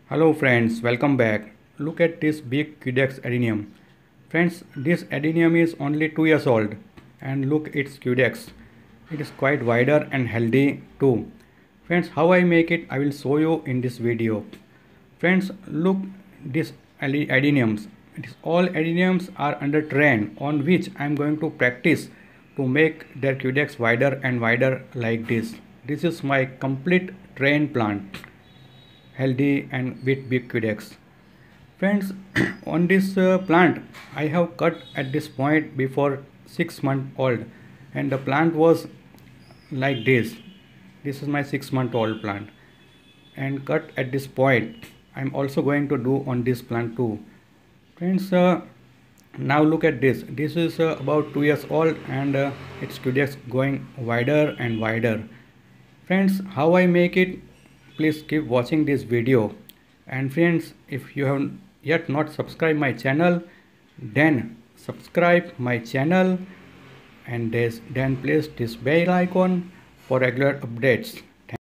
Hello friends, welcome back. Look at this big Cudex adenium. Friends, this adenium is only 2 years old and look its Cudex. It is quite wider and healthy too. Friends, how I make it I will show you in this video. Friends, look these adeniums. All adeniums are under train on which I am going to practice to make their Cudex wider and wider like this. This is my complete train plant, healthy and with big Cudex. Friends, on this plant I have cut at this point before 6 months old, and the plant was like this. This is my 6 month old plant and cut at this point. I am also going to do on this plant too. Friends, now look at this. This is about 2 years old and its Cudex going wider and wider. Friends, how I make it? Please keep watching this video. And friends, if you have yet not subscribed my channel, then subscribe my channel and then place this bell icon for regular updates.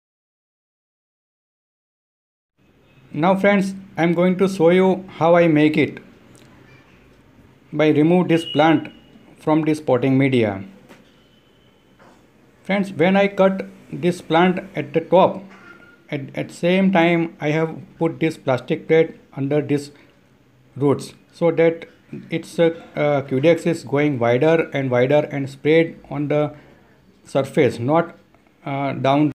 Now friends, I am going to show you how I make it by remove this plant from this potting media. Friends, when I cut this plant at the top, at same time I have put this plastic plate under this roots so that its Cudex is going wider and spread on the surface, not down.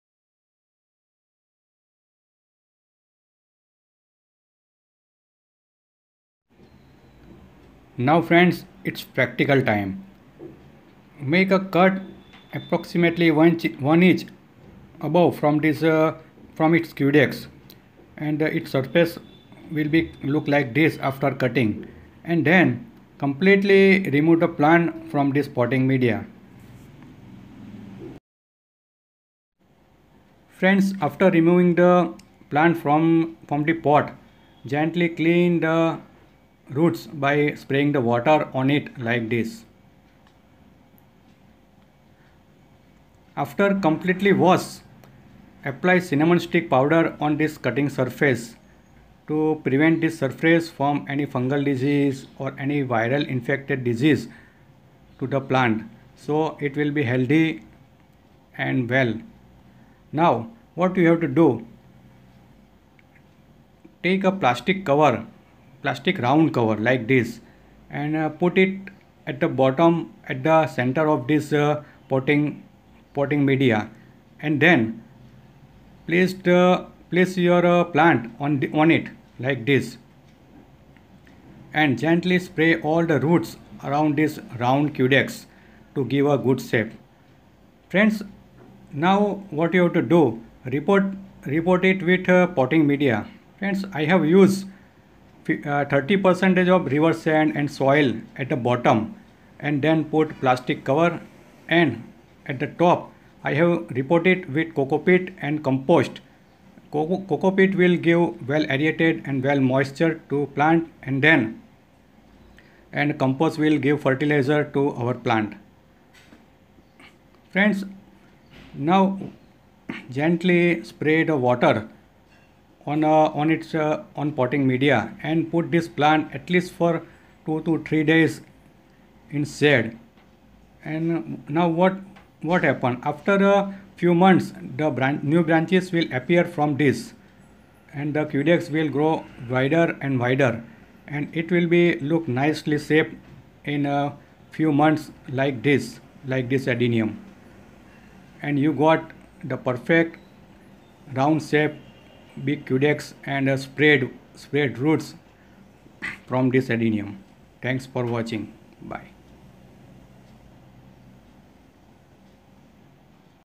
Now friends, it's practical time. Make a cut approximately 1 inch above from this from its Cudex, and its surface will be look like this after cutting, and then completely remove the plant from this potting media. Friends, after removing the plant from the pot, gently clean the roots by spraying the water on it like this. After completely wash, apply cinnamon stick powder on this cutting surface to prevent this surface from any fungal disease or any viral infected disease to the plant, so it will be healthy and well. Now what you have to do, take a plastic round cover like this, and put it at the bottom, at the center of this potting media, and then place your plant on it like this, and gently spray all the roots around this round Cudex to give a good shape. Friends, now what you have to do, report it with potting media. Friends, I have used 30% of river sand and soil at the bottom, and then put plastic cover, and at the top I have reported with coco peat and compost. Coco peat will give well aerated and well moisture to plant, and compost will give fertilizer to our plant. Friends, now gently spray the water on potting media and put this plant at least for 2 to 3 days in shade. And now what happened, after a few months the new branches will appear from this, and the Cudex will grow wider and wider, and it will be look nicely shaped in a few months like this adenium, and you got the perfect round shape big Cudex and spread roots from this adenium. Thanks for watching. Bye.